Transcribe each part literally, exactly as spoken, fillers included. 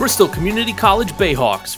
Bristol Community College Bayhawks.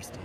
Steve.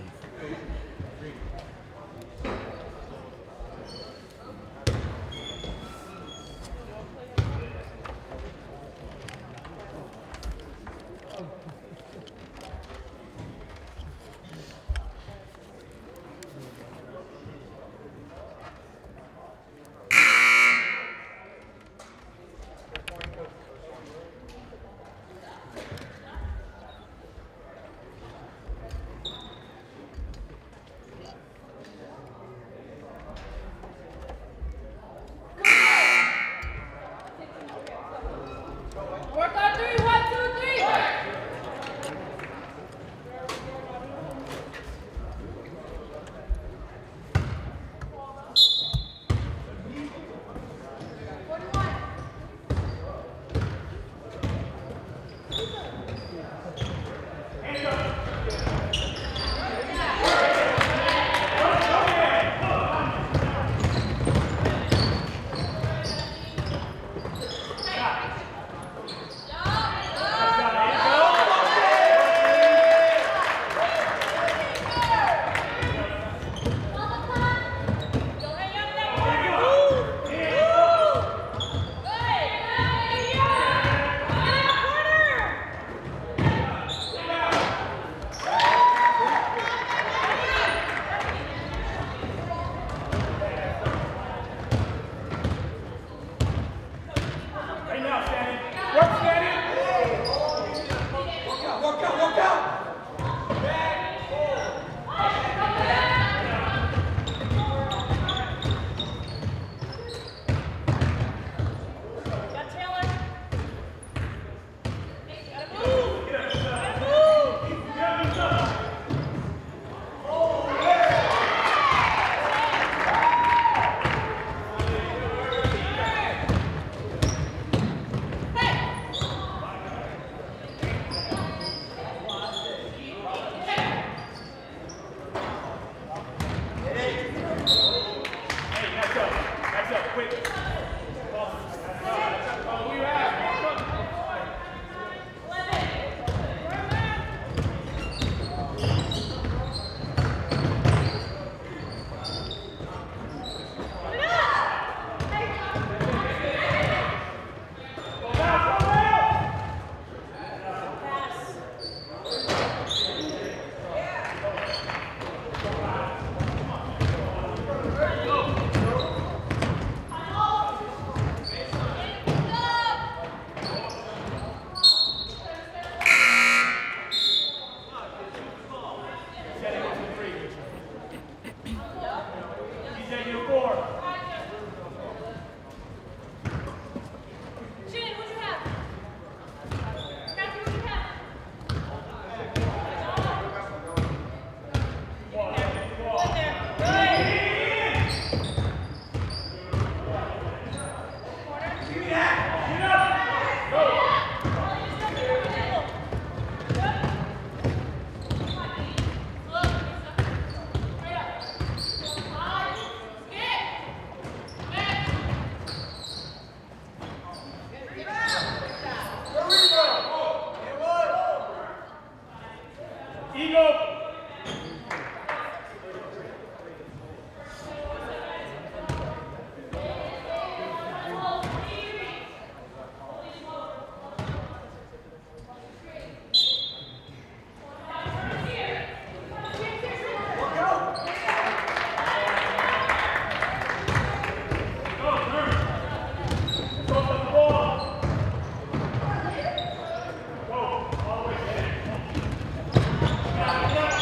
Go.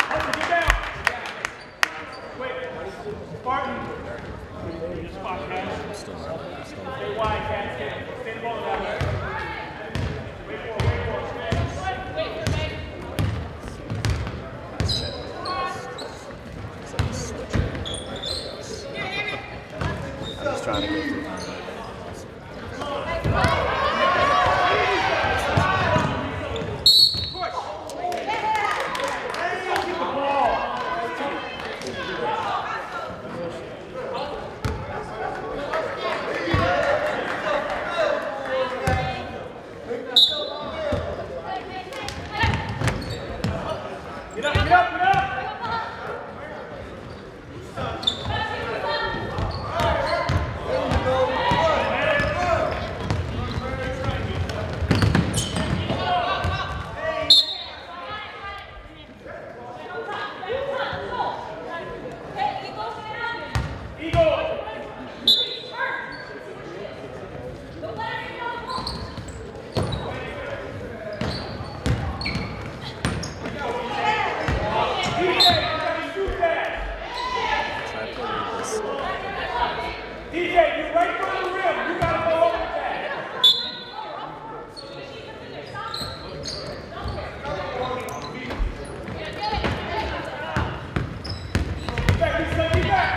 Trying to go through. Get up, get up, get up! D J, you're right from the rim. You gotta go over that. Get back, get back, get back.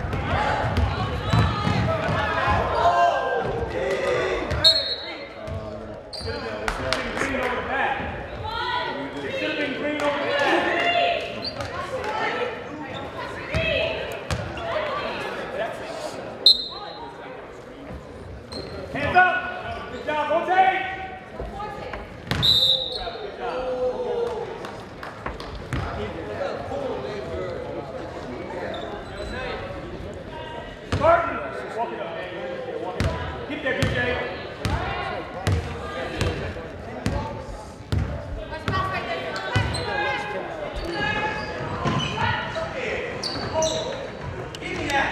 Should have been green over the back. It should have been green over the back. Hands up! Good job, rotate! Good job. Spartan! Walk it up, man. Walk it up. Keep there, B J. Give me that!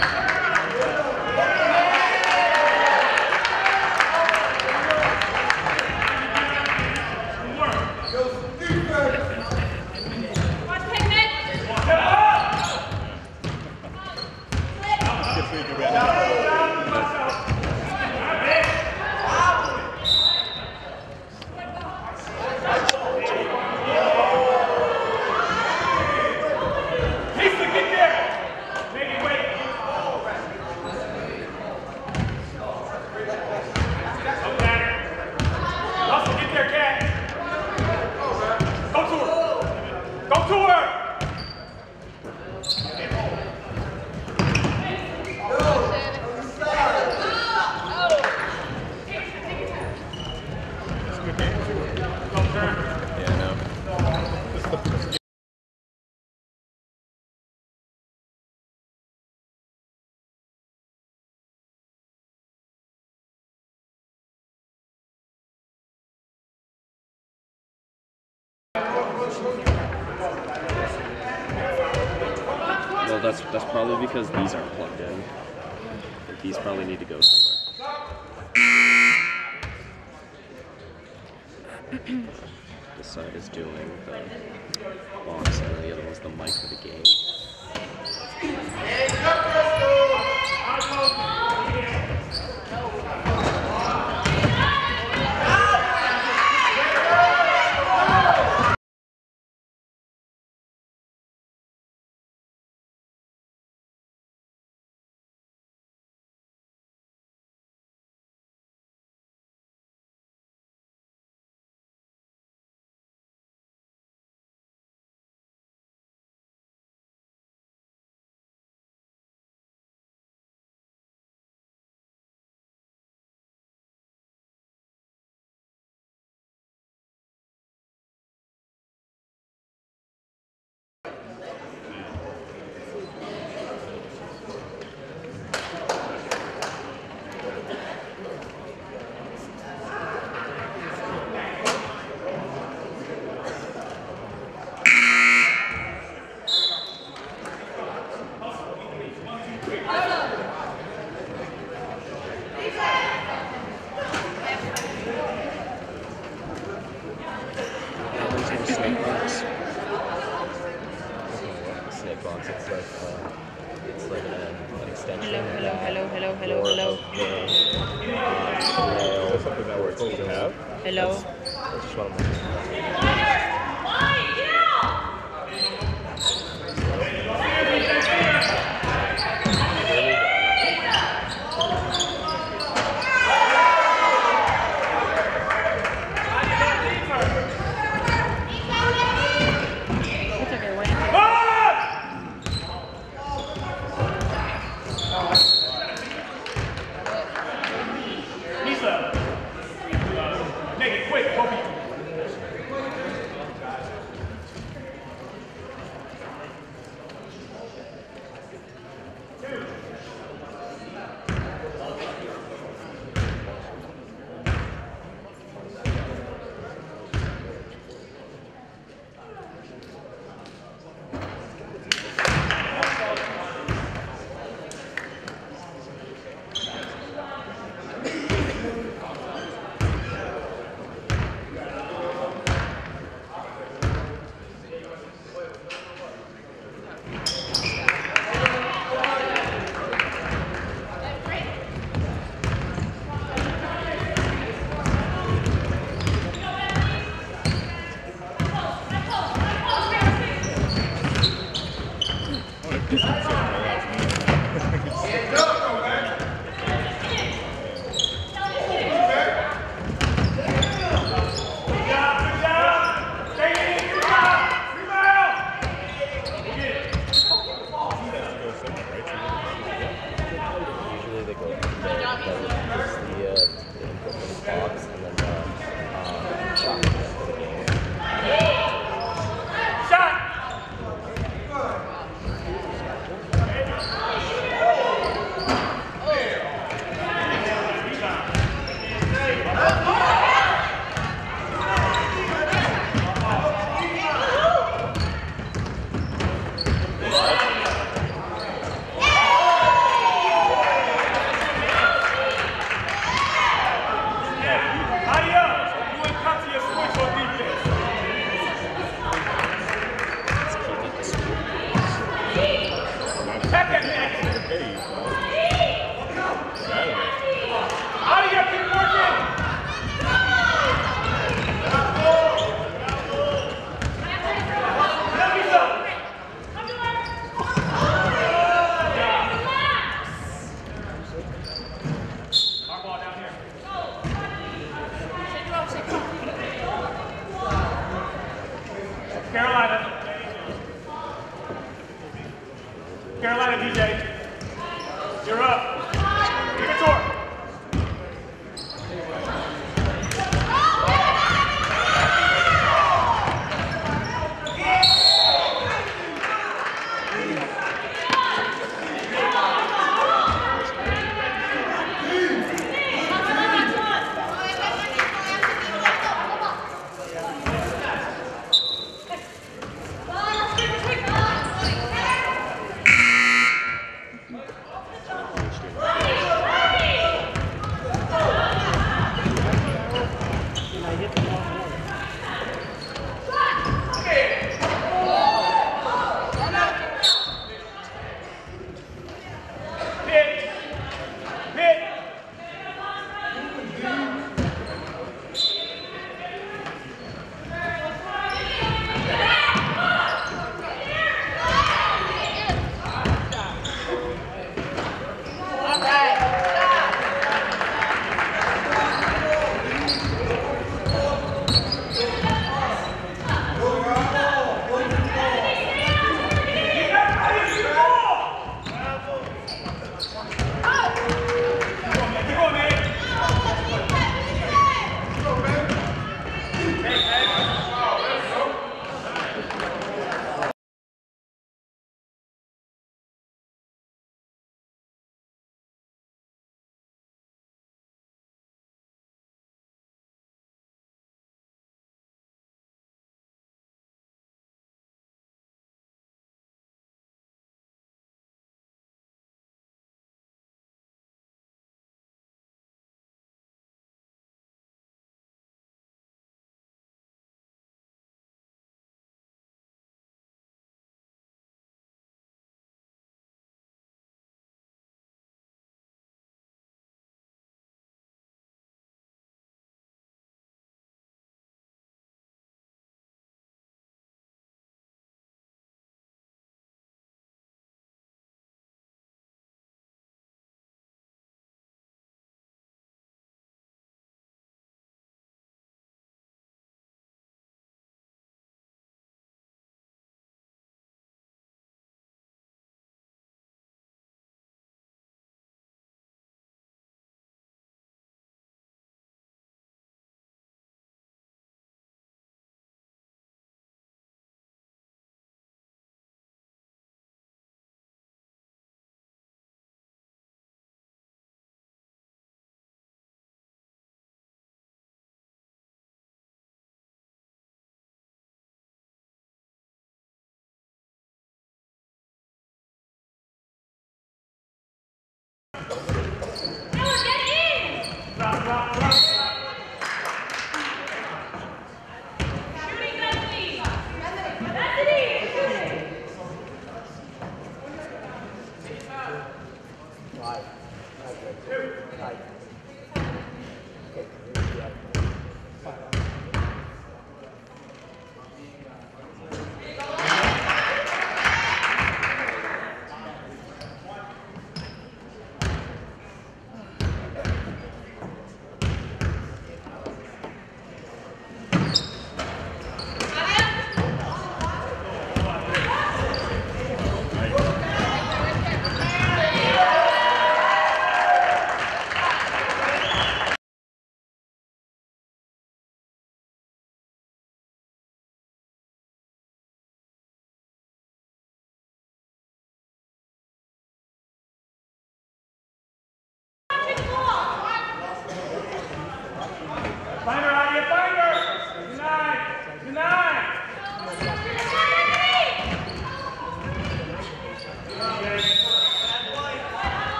Well, that's that's probably because these aren't plugged in. Like, these probably need to go somewhere. This side is doing the box, and the other one's the mic for the game. That's what we have. Hello. That's, that's just one of my It's okay, wait. Lisa. Make it quick, Kobe. Usually they go the, the, just the, uh, the input from the box and then the um, shot for the game. Shot! Carolina. Carolina, D J. You're up. Give it to her.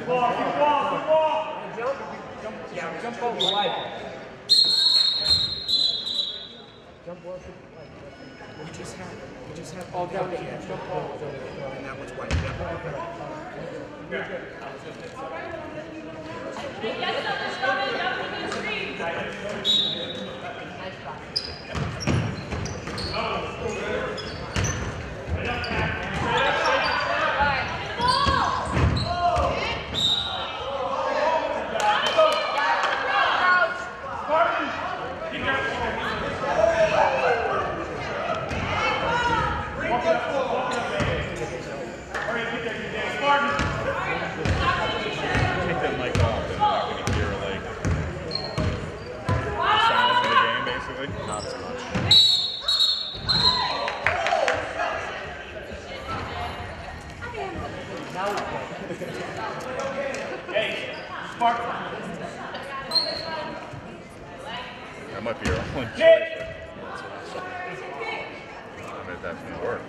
ball, keep the ball, keep the ball. Jump, jump, yeah, jump over white. Jump well, We just have, we just have. all down here. Jump ball. And that was white. That might be your only choice. I mean, that's going to work.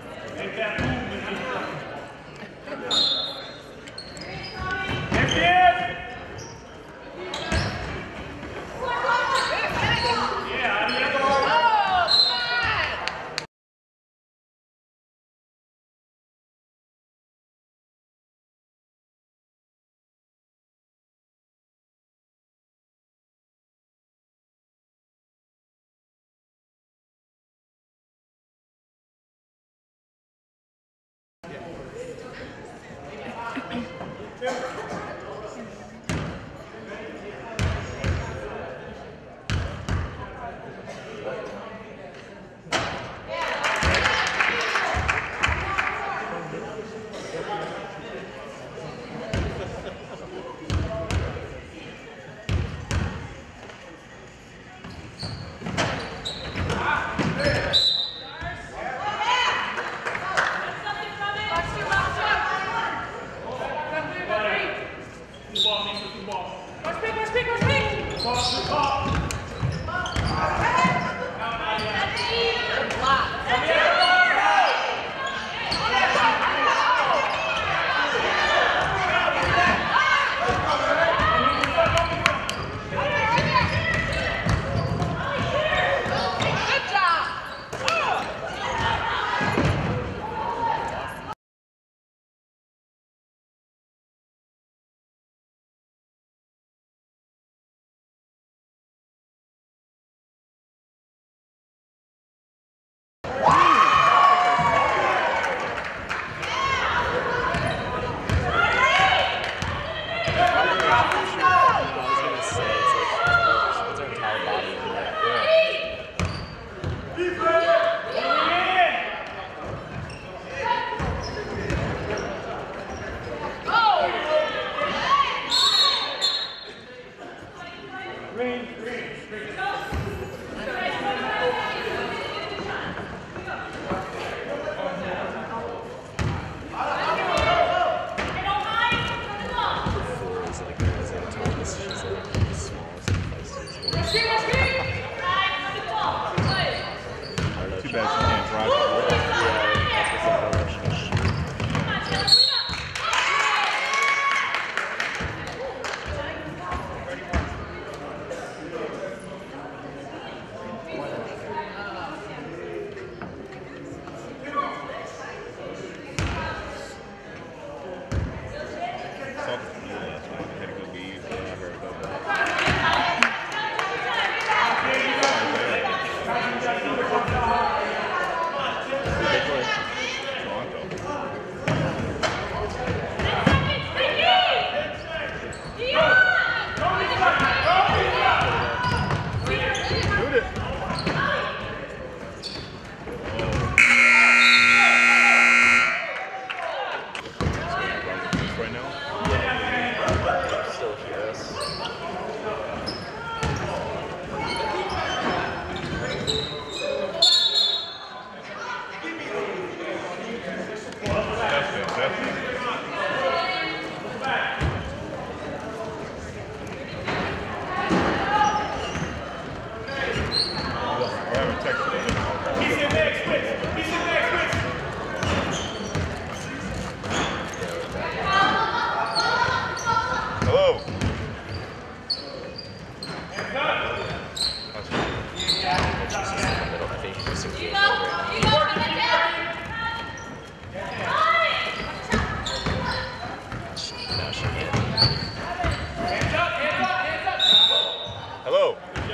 Hello.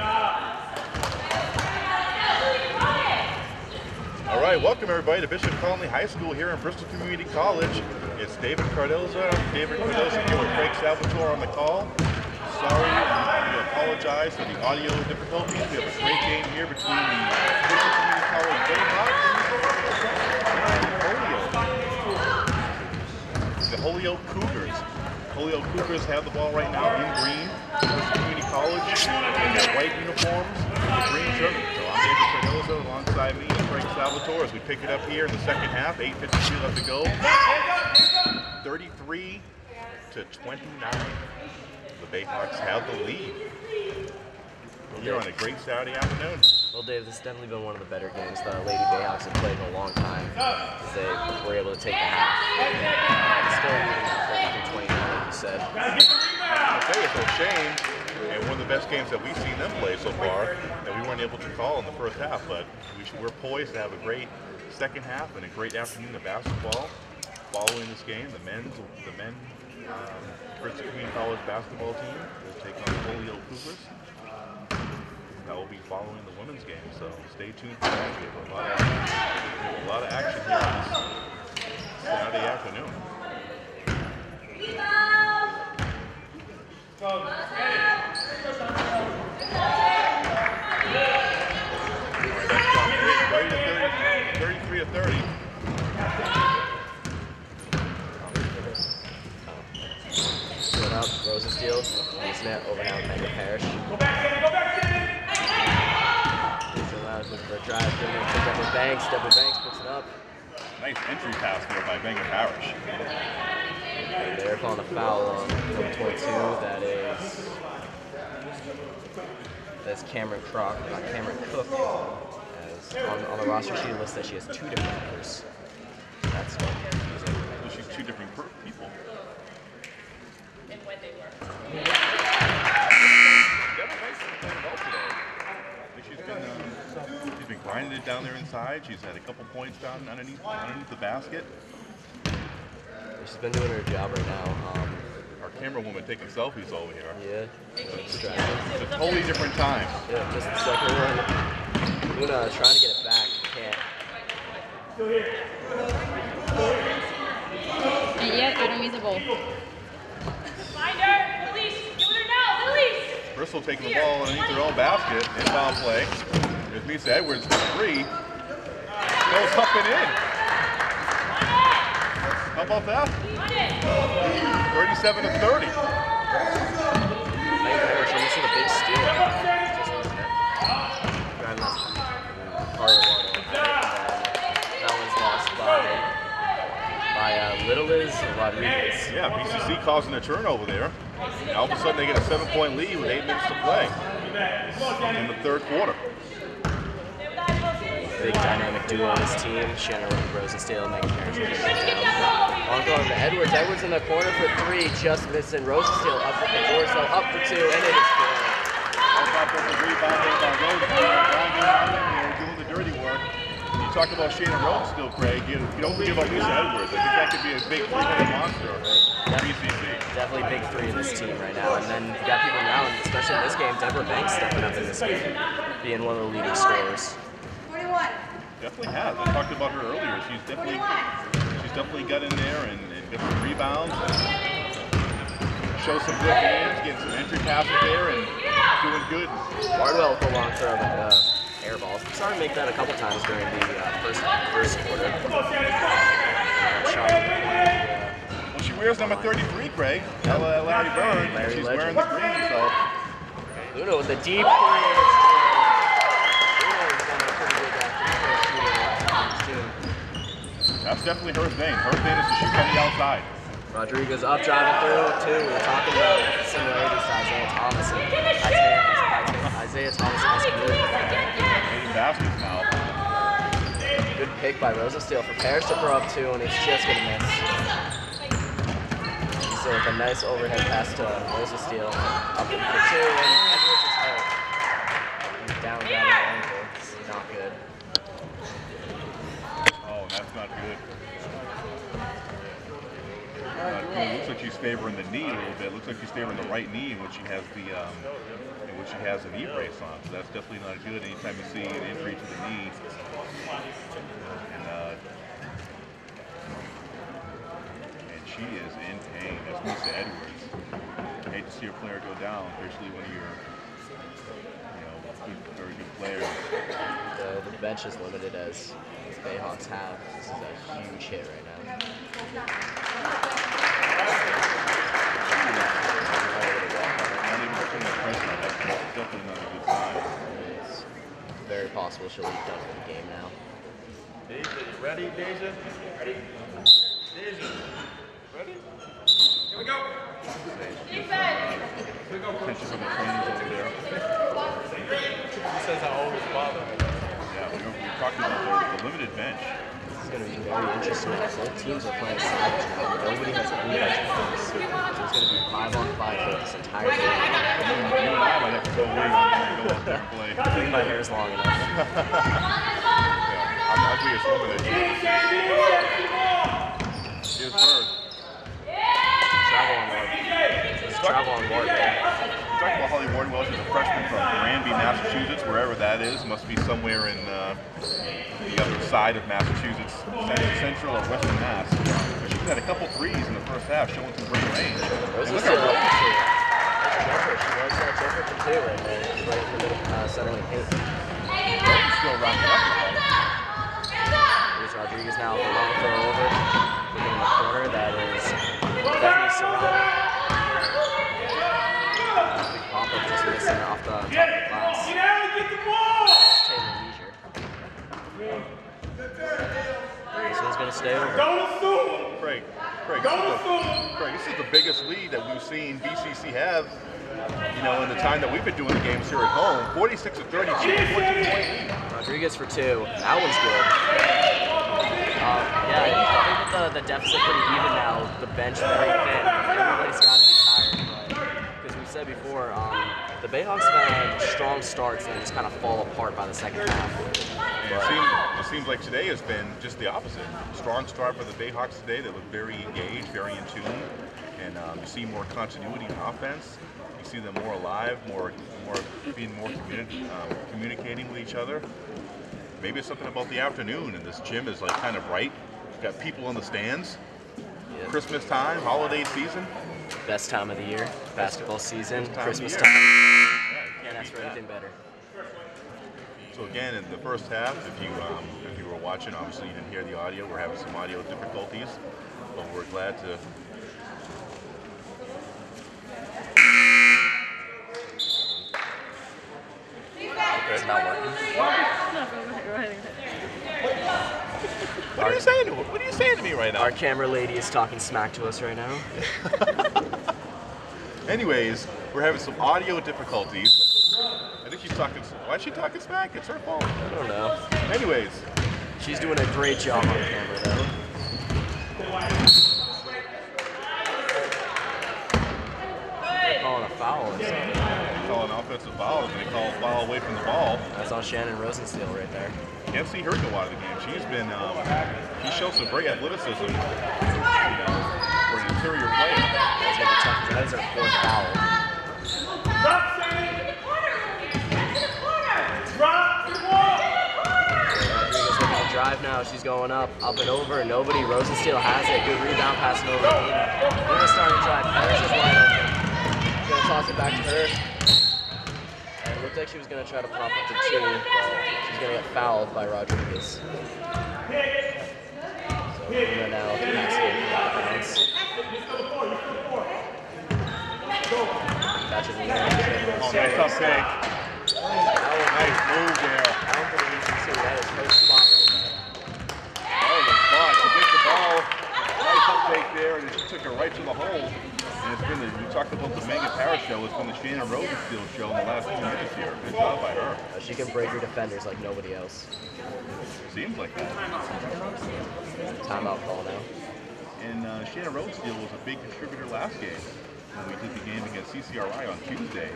All right, welcome everybody to Bishop Connolly High School here in Bristol Community College. It's David Cardoza. David Cardoza here with Craig Salvatore on the call. Sorry, we apologize for the audio difficulties. We have a great game here between the Bristol Community College Bayhawks and Holyoke. The Holyoke Cougars. Holyoke Cougars have the ball right now in green. Bristol Community College in their white uniforms with green jerseys. So I'm David Cardoza alongside me and Craig Salvatore as we pick it up here in the second half. eight fifty-two left to go. thirty-three to twenty-nine. The Bayhawks have the lead. Here on a great Saturday afternoon. Well, Dave, this has definitely been one of the better games the Lady Bayhawks have played in a long time, as they were able to take a half. Uh, still leading now thirty-three twenty-nine, like you said. I'll tell you, it's a shame, and one of the best games that we've seen them play so far, that we weren't able to call in the first half, but we should, we're poised to have a great second half and a great afternoon of basketball following this game. The men's, the men, um, Bristol Community College basketball team will take on the Holyoke Cougars. That will be following the women's game, so stay tuned for that. We have a lot of, we have a lot of action here on this Saturday afternoon. thirty-three to thirty. Put up, Rosensteel, nice net over now with Megan Parrish. Go back, Kenny, go back, Kenny! So loud, looking for a drive, giving it to Deborah Banks. Deborah Banks puts it up. Nice entry pass there by Megan Parrish. And they're calling a foul on number twenty-two. That is that's Cameron Crock, not Cameron Cook. As on, on the roster sheet, it lists that she has two different numbers. That's confusing. So she's two different people. And when they were. Deborah Banks has been playing well today. I think she's been, um, she's been grinding it down there inside. She's had a couple points down underneath underneath the basket. She's been doing her job right now. Um, Our camera woman taking selfies over here. yeah, It's a totally different time. yeah, just the second one. Luna trying to get it back, can't. And yet, I don't miss the ball. Find her! Release! Give her now! Release! Bristol taking the ball underneath their own basket. Inbound play. There's Misa Edwards for three. Goes up and in. How about that? thirty-seven to thirty. Megan Parrish, I'm missing a big steal. Driving this part of the water. That one's lost by, by uh, Little Liz Rodriguez. Yeah, B C C causing a turnover there. And all of a sudden they get a seven-point lead with eight minutes to play in the third quarter. Big dynamic duo on this team. Shannon Rosensteel, Megan Parrish. On going to Edwards. Edwards in the corner for three, just missing. Rosensteel up for the board, so up for two, and it is good. Offensive rebound there by Rosensteel. Doing the dirty work. You talk about Shannon Rosensteel, Craig. You, you don't forget about Lisa Edwards. I think that could be a big three-headed monster for B C C. Definitely big three in this team right now. And then you got people around, especially in this game, Deborah Banks stepping up in this game, being one of the leading scorers. Definitely has. I talked about her earlier. She's definitely she's definitely got in there and, and got some rebounds. Show some good hands, getting some entry passes there and doing good. Bardwell with a long throw with uh, air balls. Started to make that a couple times during the uh, first first quarter. Uh, shot from the corner, uh, Well, she wears number thirty-three, Craig. Uh, Larry Byrne. Larry She's Legend. wearing the green, so. Luna with a deep three. That's definitely her thing. Her thing is to shoot from the outside. Rodriguez up, driving through, too. We were talking about similarities to Isaiah Thomas and Isaiah, Isaiah Thomas has committed. Eight baskets now. Good pick by Rosensteel for Parrish to throw up two, and it's just going to miss. So with a nice overhead pass to Rosensteel. Up for two, and Edwards is hurt. He's down, down the ankle. It's not good. Oh, that's not good. Uh, it looks like she's favoring the knee a little bit. It looks like she's favoring the right knee when she has the um, when she has a knee brace on. So that's definitely not good. Anytime you see an injury to the knee. And, uh, and she is in pain. That's Miss Edwards. I hate to see a player go down, especially when you're, you know, good, very good player. The, the bench is limited as the Bayhawks have. This is a huge hit right now. Not even putting the pressure on that. That's definitely not a good sign. It's very possible she'll be done for the game now. Deja, you ready, Deja? Ready? Deja, ready? Here we go. Attention from the trainers over there. He says I always bother me. Yeah, we were, we were talking about the, the limited bench. This is going to be very interesting. Both teams are playing savage now. Nobody has a blue bench for this. So it's going to be five on five for this entire game. You and I might have to go way on there and go out there and play. I think my hair is long enough. Yeah, I'm ugly as woman that you Here's Bird. Travel on board. Just travel on board, man. We talked about Holly Wardwell. She's a freshman from Granby, Massachusetts, wherever that is. Must be somewhere in uh, the other side of Massachusetts, central or western Mass. But she's had a couple threes in the first half, showing some great range. Rose And is look still at up her. for two. That's a jumper. She was that jumper for two right there. She's right in the middle, uh, center lane paint. She's still rocking up. Here's Rodriguez now with a long throw over. Looking in the corner. That is Bethany Serrano. Big pop-up just missing off the top of the glass. Get out and get the ball! That's Taylor Leisure. This one's going to stay over. Don't assume! Craig, Craig, this Don't is the, assume! Craig, this is the biggest lead that we've seen B C C have, you know, in the time that we've been doing the games here at home. forty-six to thirty-two, fourteen point lead. Rodriguez for two. That one's good. Um, yeah, I think that the, the deficit pretty even now. The bench very thin. Everybody's got to be tired. But as we said before, um, the Bayhawks have had strong starts and just kind of fall apart by the second half. It seems, it seems like today has been just the opposite. Strong start for the Bayhawks today. They look very engaged, very in tune, and um, you see more continuity in offense. You see them more alive, more, more being more communi um, communicating with each other. Maybe it's something about the afternoon, and this gym is like kind of bright. Got people in the stands. Yeah. Christmas time, holiday season. Best time of the year, basketball season, Best time of Christmas the time. year. Can't Yeah, ask for anything better. So again, in the first half, if you um, if you were watching, obviously you didn't hear the audio. We're having some audio difficulties, but we're glad to. Is it not working? What are you saying to What are you saying to me right now? Our camera lady is talking smack to us right now. Anyways, we're having some audio difficulties. I think she's talking. Why is she talking smack? It's her fault. I don't know. Anyways, She's doing a great job on camera though. They're calling a foul or something. they call an offensive foul, and they call a foul away from the ball. That's on Shannon Rosensteel right there. Can't see her go out of the game. She's been. Um, she shows some great athleticism, you know, for an interior player. That's gonna be tough because that is her fourth foul. Drop, Sammy! Get the corner! Get the corner! Drop the ball! Rodriguez looking to drive now. She's going up, up and over. Nobody. Rosensteel has it. Good rebound, passing over. Nina starting to drive. Harris is wide open. Gonna toss it back to her. And it looked like she was gonna try to pop up to two, but she's gonna get fouled by Rodriguez. So Nina now passing it out of bounds. Catches Nina. Oh, nice up take. Nice move there. I don't believe you can see that is her spot right there. Oh, the spot. She gets the ball. Nice up take there, and it took her right to the hole. And it's been the, we talked about the Megan Parrish show. It's been the Shannon Rosensteel show in the last few minutes here. Good job by her. Uh, She can break her defenders like nobody else. Seems like that. Timeout call now. And uh, Shannon Rosensteel was a big contributor last game when we did the game against C C R I on Tuesday.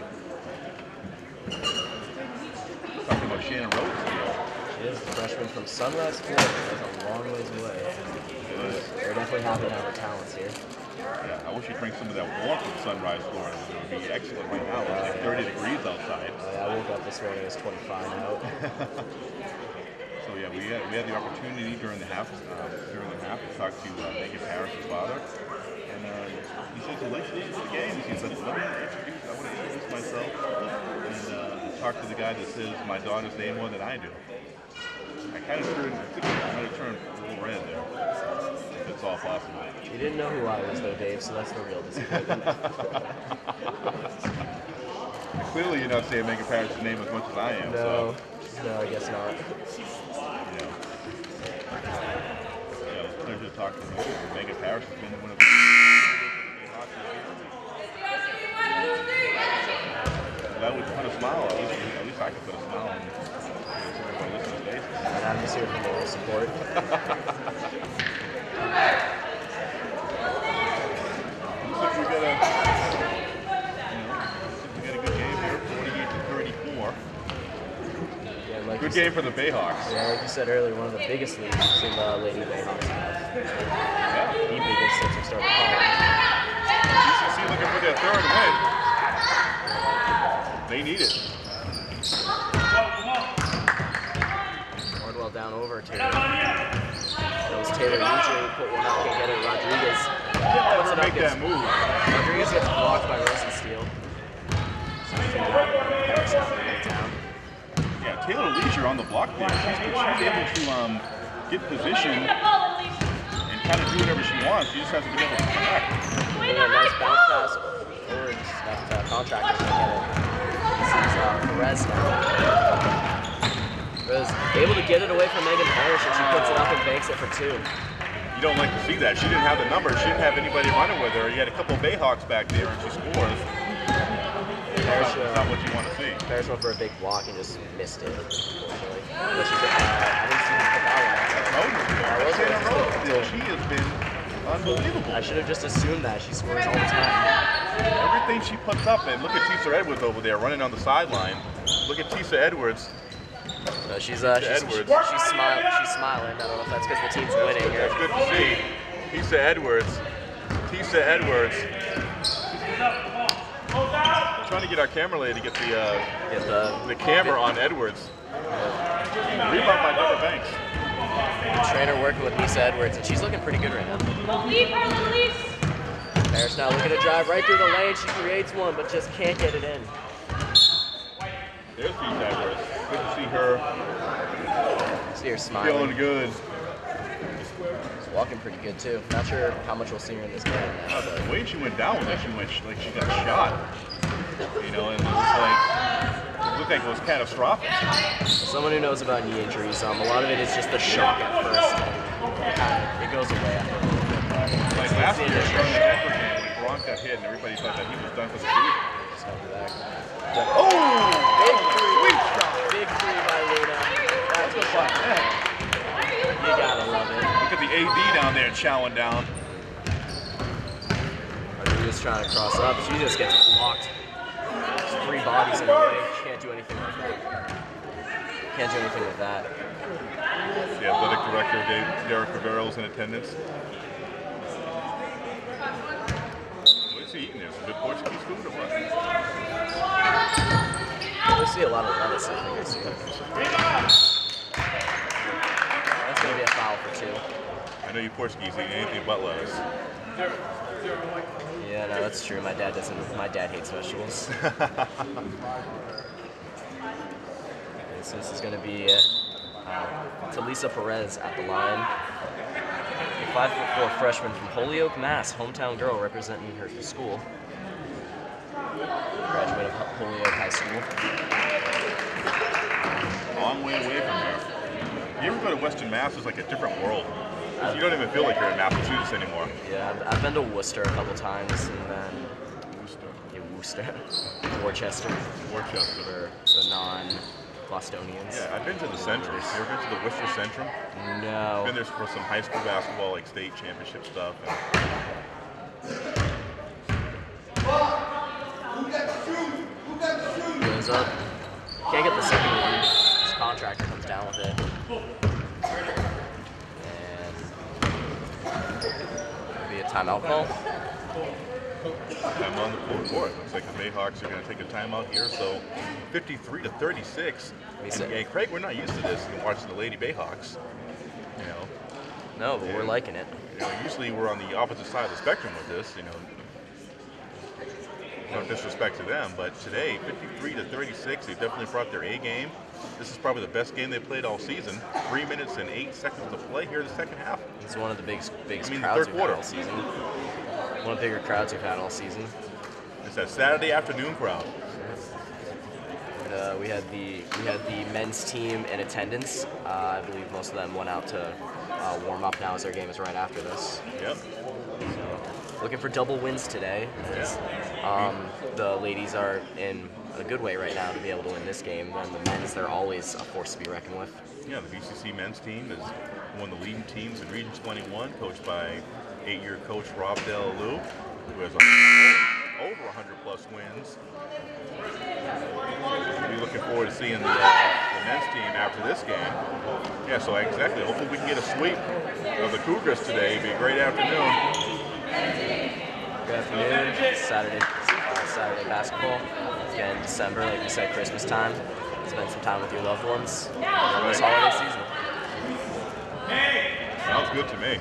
Talking about Shannon Rosensteel. She is the freshman from Sunrise, Florida. That's a long ways away. Good. They're definitely happy to have our talents here. Yeah, I wish you'd bring some of that warmth from Sunrise, Florida. It would be excellent right now. It's like thirty degrees outside. Uh, yeah, I woke up this morning, it was twenty-five out. So yeah, we had, we had the opportunity during the half uh, during the half to talk to uh, Megan Parrish's father, and uh, he said, "So let's listen to the game." He said, "Let me introduce. I want to introduce myself and uh, talk to the guy that says my daughter's name more than I do." I kind of turned, I kind of turned a little red there. If it's all possible. You didn't know who I was though, Dave, so that's the real disappointment. Clearly, you're not saying Megan Parrish's name as much as I am. No, so. no, I guess not. Yeah. Yeah, it's a pleasure to talk to you. Megan Parrish has been one of the that would put a smile. At least, at least I could put a smile on everybody listening to faces. And I'm just here for moral support. Looks like we got a, you know, we got a good game here, forty-eight to thirty-four. Yeah, like Good game for the Bayhawks. Yeah, like you said earlier, one of the biggest leagues we've seen the Lady Bayhawks have. Yeah. The biggest since we started college. U C C looking for their third win. They need it. Hardwell down over Taylor. That was Taylor usually put one up, can't get it. Rodriguez. Never make that move. Rodriguez gets blocked by Rosensteel. So I think Harris not bringing it down. Yeah, Taylor Leisure on the block there. She's, she's able to um, get position and kind of do whatever she wants. She just hasn't been able to connect. Yeah, nice bounce pass forwards. That uh, contractor can get it. This is uh, Perez now. Perez able to get it away from Megan Parrish, and she puts it up and banks it for two. You don't like to see that. She didn't have the number. She didn't have anybody running with her. You had a couple of Bayhawks back there, and she scores. That's not, not what you want to see. Parrish went for a big block and just missed it, unfortunately. But she's, uh, I didn't see her put that one. That was in a row still. She has been unbelievable. I should have just assumed that. She scores all the time. Everything she puts up, and look at Tisa Edwards over there running on the sideline. Look at Tisa Edwards. Uh, she's, uh, she's, she's, she's, smiling, she's smiling. I don't know if that's because the team's winning. That's good to see. Tisa Edwards. Tisa Edwards. Trying to get our camera lady to get the uh, get the, the camera on Edwards. Uh, Rebound by Deborah Banks. The trainer working with Lisa Edwards, and she's looking pretty good right now. Leave her, release. Harris now looking to drive right through the lane. She creates one, but just can't get it in. There's Tisa Edwards. Good to see her. See her smiling. Feeling good. She's walking pretty good too. Not sure how much we'll see her in this game now. But the way she went down was like she went like she got shot. You know, and it was like it looked like it was catastrophic. As someone who knows about knee injuries, um, a lot of it is just the shock at first. And it goes away after a little bit. Like last year during the Denver game when Gronk got hit and everybody thought that he was done for the season. Oh! Big three. Big three by Luna. That's what fun. You gotta love it. Look at the A D down there chowing down. Rodriguez trying to cross up. She just gets blocked. There's three bodies in the way. She can't do anything with that. Can't do anything with that. The athletic director, Dave, Derek Rivero, is in attendance. What is he eating there? Some good Portuguese food or what? We'll see a lot of lettuce, I think, soon. That's going to be a foul for two. I know you Portuguese eat anything but lettuce. Yeah, no, that's true. My dad doesn't. My dad hates vegetables. Okay, so this is going to be uh, uh, Talisa Perez at the line. A five foot four freshman from Holyoke, Mass. Hometown girl representing her school. Graduate of Holyoke High School. Long way away from here. You ever go to Western Mass? It's like a different world. You don't even feel like you're in Massachusetts anymore. Yeah, I've, I've been to Worcester a couple times, and then Worcester. Yeah, Worcester, Worcester, Worcester for the non-Bostonians. Yeah, I've been to the Centrum. You ever been to the Worcester Centrum? No. I've been there for some high school basketball, like state championship stuff. And Goes up. Can't get the second one. This contractor comes down with it. And timeout call. I'm on the full court. Looks like the Bayhawks are going to take a timeout here. So fifty-three to thirty-six. And, and Craig, we're not used to this in watching the Lady Bayhawks. You know. No, but and, we're liking it. You know, usually we're on the opposite side of the spectrum with this. You know. No disrespect to them, but today, fifty-three to thirty-six, they definitely brought their A game. This is probably the best game they played all season. Three minutes and eight seconds to play here in the second half. It's one of the biggest, biggest I mean, crowds third we've had quarter. all season. One of the bigger crowds we've had all season. It's that Saturday afternoon crowd. And, uh, we had the we had the men's team in attendance. Uh, I believe most of them went out to uh, warm up now, as their game is right after this. Yep. So, looking for double wins today. As, um, the ladies are in a good way right now to be able to win this game. And the men's, they're always a force to be reckoned with. Yeah, the B C C men's team is one of the leading teams in Region twenty-one, coached by eight-year coach Rob Delalue, who has a, over one hundred plus wins. We'll be looking forward to seeing the, uh, the men's team after this game. Yeah, so exactly. Hopefully we can get a sweep of the Cougars today. It'll be a great afternoon. Good afternoon. Saturday, Saturday basketball. Again, December, like you said, Christmas time. Spend some time with your loved ones during this holiday season. Sounds good to me.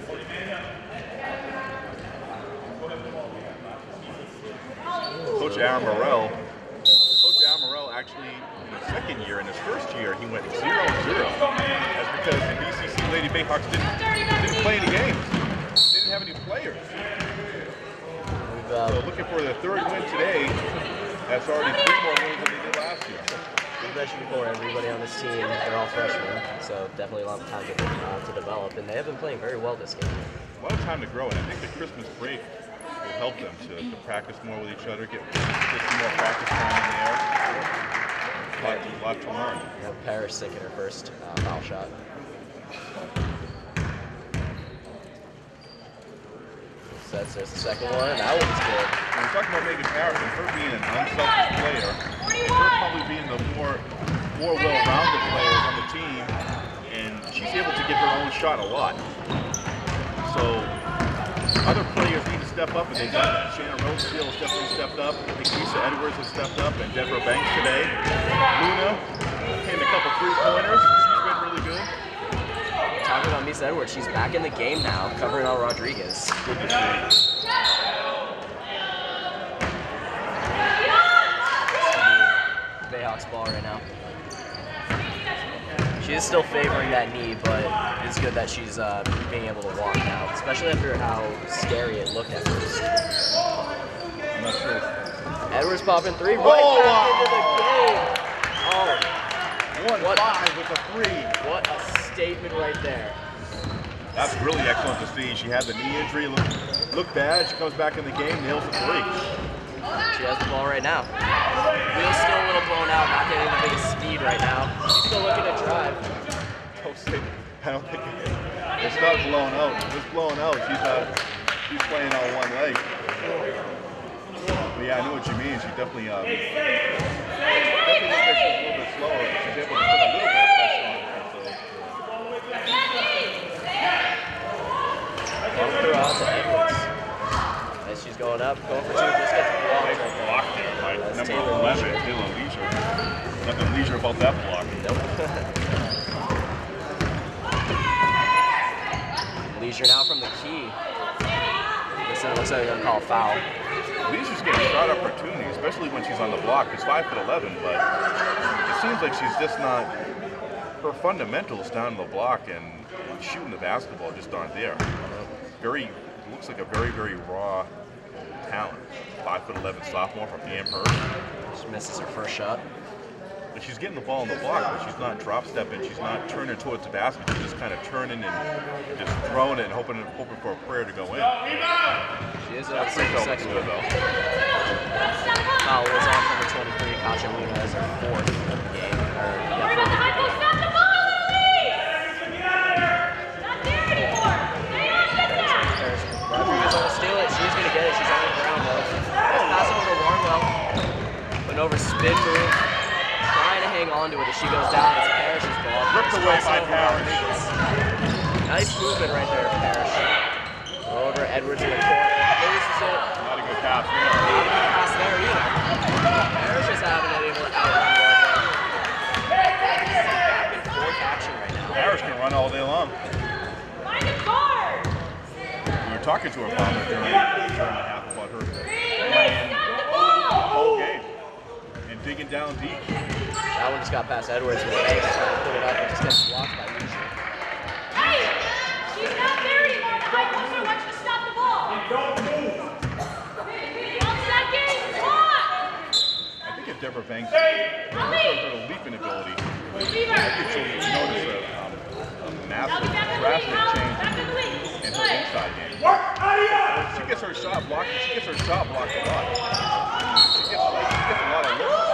Coach Aaron Morrell, Coach Aaron Morrell actually, in his second year, in his first year, he went zero and zero. That's because the B C C Lady Bayhawks didn't, didn't play any games. They didn't have any players. We've, uh, so looking for their third win today. That's already three more wins than they did last year. We've mentioned before, everybody on this team, they're all freshmen, so definitely a lot of time to, uh, to develop, and they have been playing very well this game. A lot of time to grow, and I think the Christmas break will help them to, to practice more with each other, get, get some more practice time in there. A lot, a lot to learn. Yeah, Parrish sinking her first uh, foul shot. That's the second one, and that one's good. When we're talking about Megan Parrish and her being an unselfish player, and her probably being the more more well-rounded players on the team, and she's able to get her own shot a lot. So other players need to step up, and they've done that. Shannon Rosenfield has definitely stepped up. I think Lisa Edwards has stepped up, and Deborah Banks today. Luna came a couple three-pointers. She's been really good. Talking about Miss Edwards, she's back in the game now, covering on Rodriguez. Good to see. Bayhawks ball right now. She is still favoring that knee, but it's good that she's uh, being able to walk now, especially after how scary it looked at first. I'm not sure. Edwards popping three, right Oh, back wow. into the game. Oh, One what, five with a three. what a statement right there. That's really excellent to see. She had the knee injury, looked look bad. She comes back in the game, nails the three. She has the ball right now. Wheel's still a little blown out, not getting the biggest speed right now. She's still looking to drive. Don't say, I don't think it, it's not blown out. If it's blown out, she's uh, she's playing on one leg. But yeah, I know what you mean. She definitely, um, definitely looks like she's a little bit slower, but she's able to put a little bit of pressure on her. So. Ball throw out to Edwards. As she's going up, going for two, just gets the block right there. Block there by That's number Taylor eleven, Leisure. Taylor Leisure. Nothing leisure about that block. Nope. Leisure now from the key. Listen, it looks like they're going to call a foul. Leisure's getting shot opportunity, especially when she's on the block. She's five foot eleven, but it seems like she's just not. Her fundamentals down the block and, and shooting the basketball just aren't there. Very, looks like a very, very raw talent. five foot eleven sophomore from Amherst. She misses her first shot. But she's getting the ball in the block, but she's not drop stepping. She's not turning towards the basket. She's just kind of turning and just throwing it and hoping, hoping for a prayer to go in. She is That a free second, throw was second good though. foul was on number twenty-three. Kacha Luna as her fourth of the game. Or, yeah, fourth of the game. Stop the ball, Lily! Not there anymore. Stay on, get there! Rodriguez going to steal it. She's going to get it. She's on the ground though. Pass over to Warnwell. An over spin move. Trying to hang on to it as she goes down. It's Parrish's ball. Ripped away by Parrish. Nice movement right there, Parrish. Over Edwards in the corner. Loses it. Not a good pass there. Not a good pass there either. Harris just haven't been able to outrun one there. Back and forth action right now. Harris can run all day long. Find a guard! We were talking to her father during the turn and a half about her playing Stop the the ball! whole game and digging down deep. That one just got past Edwards with Banks trying to put it up and just gets blocked by Lucia. Hey! She's not there anymore. The high poster wants you to stop the ball. Don't move. One second. Come on! I think if Deborah Banks her her leaping ability, I think she'll notice a, um, a massive, drastic change in her inside game. She gets her shot blocked. She gets her shot blocked a lot. She gets, like, she gets a lot of looks.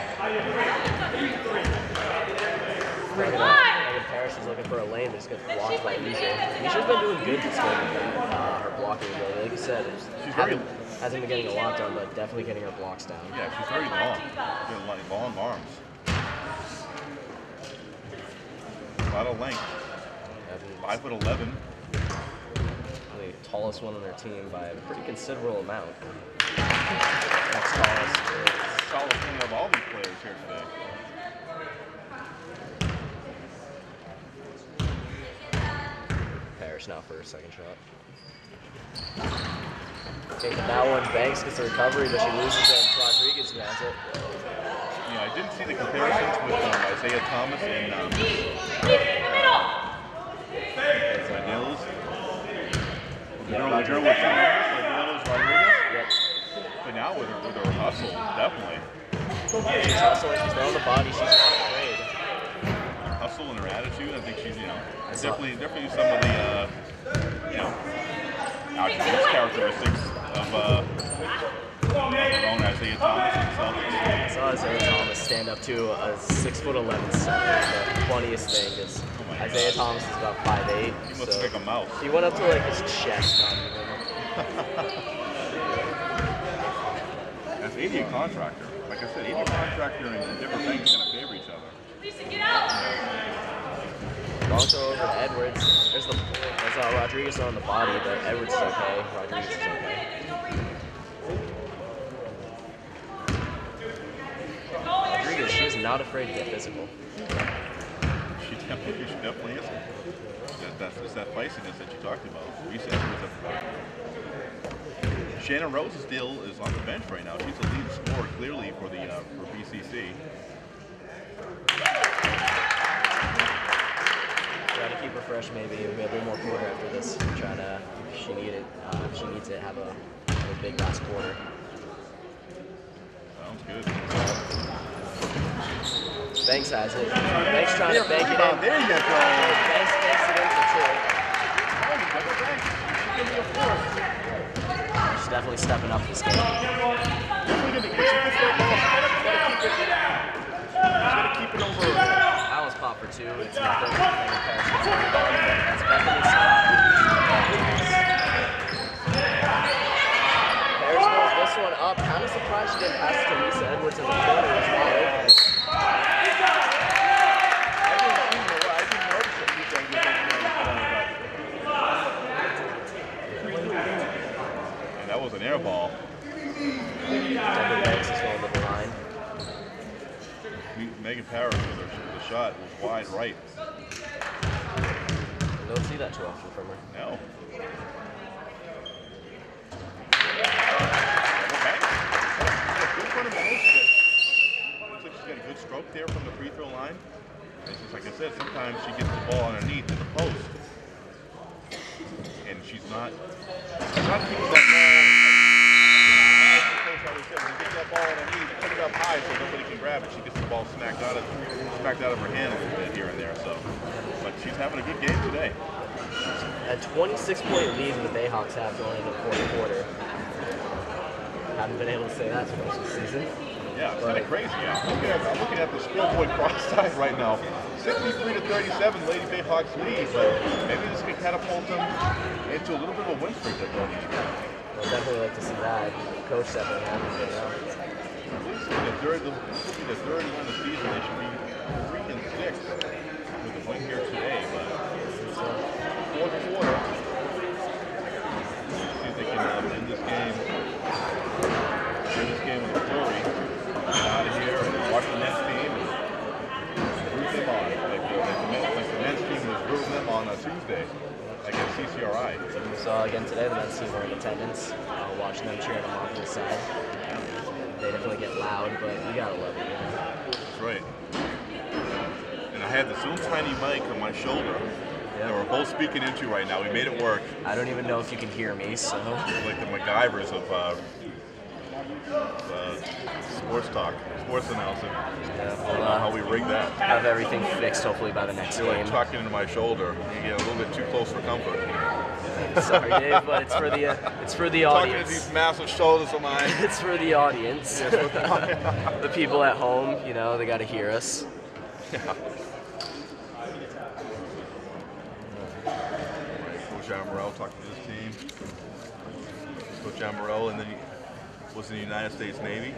What? Parrish is looking for a lane that's gets blocked by Misha. Misha's been doing good this game with uh, her blocking ability. Like you said, it's, She's very hasn't, hasn't been getting a lot done, but definitely getting her blocks down. Yeah, she's very long. She's got like long arms. A lot of length. Five foot eleven. The tallest one on their team by a pretty considerable amount. Next tallest is Tallest one of all these players here today. Parrish now for her second shot. Taking that one, Banks gets the recovery, but she loses it, and Rodriguez grabs it. Yeah, I didn't see the comparisons with um, Isaiah Thomas and um, Vanillas. The girl, the girl with Vanillas Rodriguez. Yep. But now with her, with her hustle, definitely. She's hustling, she's throwing the body, she's not afraid. Her hustle and her attitude, I think she's, you know, definitely, definitely some of the, uh, you know, attributes, characteristics of uh, our own Isaiah Thomas himself. I saw Isaiah Thomas stand up to a six foot eleven center. The funniest thing is Oh Isaiah Thomas is about five eight. He must so make a mouse. he went up to like his chest, not even. That's eighty a contractor. Like I said, eighty a contractor and different things are going to favor each other. Lisa, get out! Long throw over to Edwards. There's the there's uh, Rodriguez on the body, but Edwards is okay. Rodriguez is okay. Rodriguez, she's not afraid to get physical. She definitely, she definitely is. That, that's it's that feistiness that you talked about. You said she was a Shannon Rosenstiel is on the bench right now. She's the lead scorer clearly for the uh, for B C C. Try to keep her fresh, maybe. We'll be a little more quarter after this. Trying to, she needed, uh, she needs to have a, a big last quarter. Sounds good. Banks has it. Banks trying to bank it in. There you go. Banks banks it in for two. She's definitely stepping up this game. Keep it over. That was pop for two. It's nothing. That's Bethany Scott. Harris pulls this one up. Kind of surprised she didn't pass it to Lisa Edwards in the corner. It was wide open. And that was an air ball. Deborah Banks is going to the line. Megan Parrish with her the shot was wide right. You don't see that too often from her. No. Good fundamentals. Looks like she's got a good stroke there from the free throw line. And it's just like I said, sometimes she gets the ball underneath in the post. And she's not she's not keeping that ball. Coach always said, when you get that ball underneath, put it up high so nobody can grab it. She gets the ball smacked out of smacked out of her hand a little bit here and there. So, but she's having a good game today. A twenty-six point lead the Bayhawks have going into the fourth quarter. Haven't been able to say that so much this season. Yeah, it's kind of crazy. Yeah. I'm looking at, I'm looking at the scoreboard cross side right now. sixty-three to thirty-seven, Lady Bayhawks lead, but maybe this can catapult them into a little bit of a win streak they're going to. I'd definitely like to see that. Coach definitely happens right now. This will be the third, this will be the third win of the season. They should be three and six with the win here today. But fourth quarter, Day against C C R I. We saw again today the men's team were in attendance, uh, watching them cheering them on to the side. They definitely get loud, but you gotta love it. You know? That's right. And I had this little tiny mic on my shoulder that we're both speaking into right now. We made it work. I don't even know if you can hear me, so. Like the MacGyvers of uh, uh, sports talk, sports announcing. Yeah, I don't know uh, how we rigged that. Have everything fixed hopefully by the next You're game. like talking into my shoulder. You get a little bit too close for comfort. Sorry, Dave, but it's for the uh, it's for the Talking audience. to these massive shoulders of mine. It's for the audience. The people at home, you know, they got to hear us. Yeah. Coach Amaral talking to his team. Coach Amaral, and then he was in the United States Navy.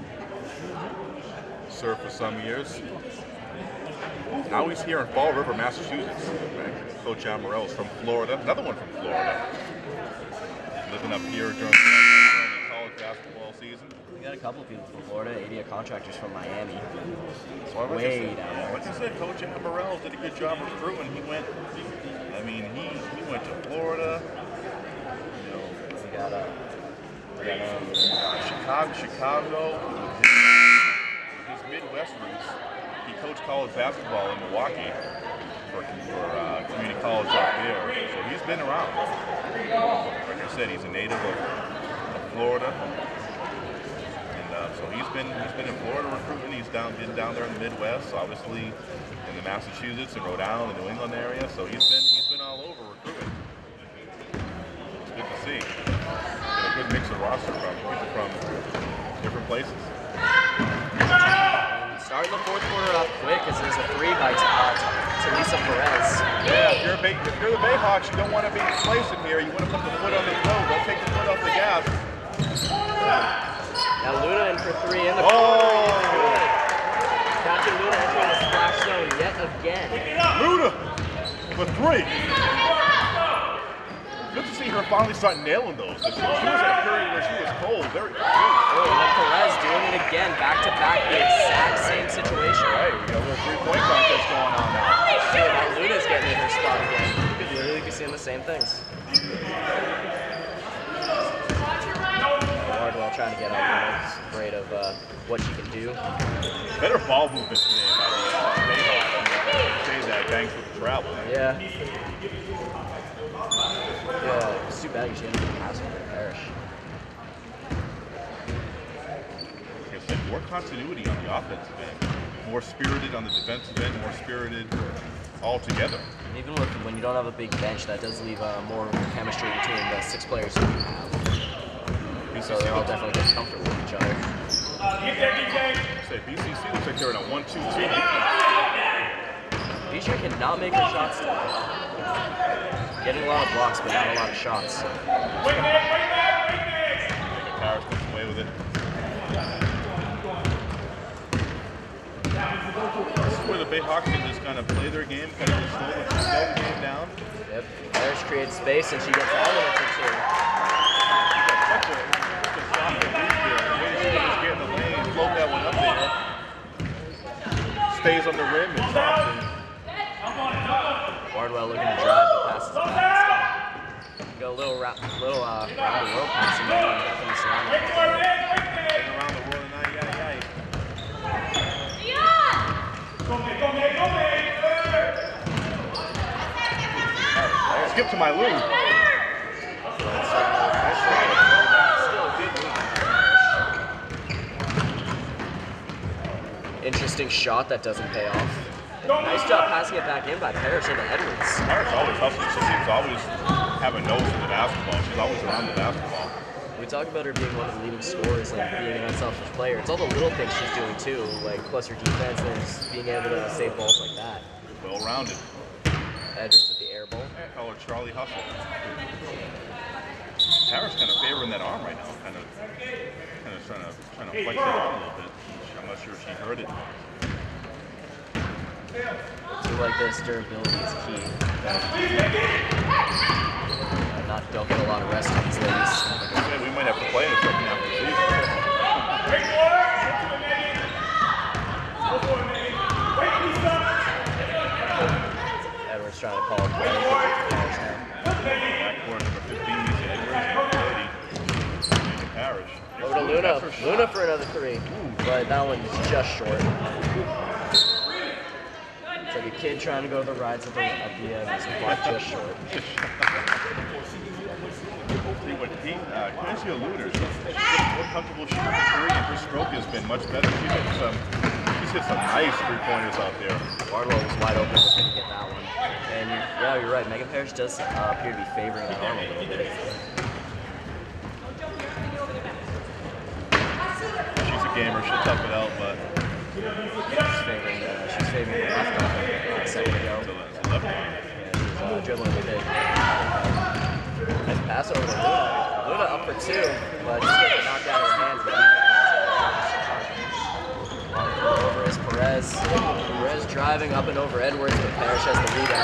Served for some years. Now he's here in Fall River, Massachusetts. Right? Coach Amaral is from Florida. Another one from Florida. Living up here during the college basketball season. We got a couple people from Florida, eighty contractors from Miami. Well, like Way I said, down there. Like I said, Coach Amaral did a good job recruiting. He went, I mean, he, he went to Florida. You know, We got uh, we got um, uh, Chicago, Chicago. His Midwest roots. He coached college basketball in Milwaukee for, for uh, community college out there. So he's been around. Like I said, he's a native of, of Florida. And uh, so he's been he's been in Florida recruiting. He's down been down there in the Midwest, obviously in the Massachusetts and Rhode Island and New England area. So he's been he's been all over recruiting. It's good to see. Got a good mix of roster from people from different places. starting the fourth quarter off quick as there's a three by uh, Talisa Perez. Yeah, if you're, a Bay, if you're the Bayhawks, you don't want to be complacent here. You want to put the foot on the throat. Don't take the foot off the gas. Now Luna in for three in the Oh! corner. Captain Luna entering the splash zone yet again. Luna for three. Good to see her finally start nailing those. She was at a period where she was cold. Very cold. Oh, and then Perez doing it again, back to back, the exact same situation. Right, we got a little three-point contest going on now. Shit, now Luna's getting in her spot again. You could literally be seeing the same things. Hardwell trying to get out there. He's afraid of uh, what she can do. Better ball movement today by the uh, Bayhawks. Say that banks with the travel. Yeah. Yeah, it's too bad you should have pass from the parish. It's like more continuity on the offensive end, more spirited on the defensive end, more spirited all together. And even with, when you don't have a big bench, that does leave uh, more chemistry between the six players that you have. So they're all definitely getting comfortable with each other. Say B C C looks like they're in a one two two. Bijou cannot make her shots today. Getting a lot of blocks, but not a lot of shots. Paris comes away with it. This is where the Bayhawks can just kind of play their game, kind of slow the, slow the game down. Yep. Paris creates space, and she gets all of it for two. Such a, such a soft release there. The way she just get in the lane, float that one up there. Stays on the rim and stops it. Bardwell looking to drive, but passes it back. Go a little, ra little uh, round the world passing, but definitely surrounded. Getting around the world and I, yeah, yeah. Skip to my Lou. Still a good move. Interesting shot that doesn't pay off. Nice job passing it back in by Parrish into Edwards. Parrish always hustles. She seems to always have a nose for the basketball. She's always around the basketball. We talk about her being one of the leading scorers, like being an unselfish player. It's all the little things she's doing too, like plus her defense and just being able to save balls like that. Well-rounded. Edwards with the air ball. I call her Charlie Hustle. Parrish kind of favoring that arm right now, kind of, kind of trying to, trying to flex that arm a little bit. I'm not sure if she heard it. A team like this, durability is key. And not don't get a lot of rest on these ladies. Like I said, we might have to play in the second half of the season. Edwards trying to call a play. Luna, That's her shot. Luna for another three, but that one is just short. It's like a kid trying to go to the rides at the, at the end. It's like just short. See, what he, uh, Quincy Luder, she's more comfortable shooting the three, and her stroke has been much better. She's hit some, she's hit some nice three-pointers out there. Bardwell was wide open, but couldn't get that one. And yeah, you're right. Megan Parrish does uh, appear to be favoring that arm a little bit. She's a gamer. She'll tough it out, but She's favoring, uh, she's favoring the left arm a second ago. it's a, it's a left arm. Yeah, she's uh, dribbling with it. Nice pass over to Luna. Luna up for two, but just getting knocked out of her hands. Over is Perez. Perez driving up and over Edwards, but Parrish has the rebound.